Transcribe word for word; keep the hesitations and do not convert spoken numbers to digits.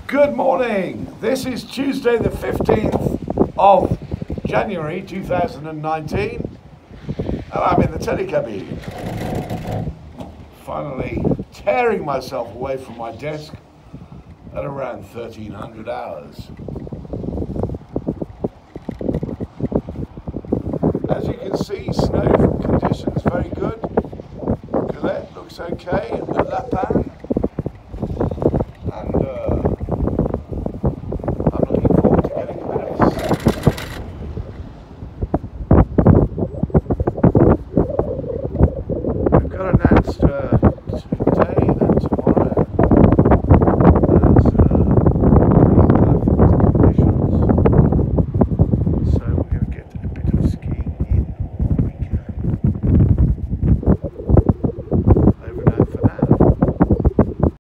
Good morning. This is Tuesday the fifteenth of January two thousand nineteen and I'm in the Telecabine. Finally tearing myself away from my desk at around thirteen hundred hours. As you can see, snow conditions very good. Colette looks okay with Lapin.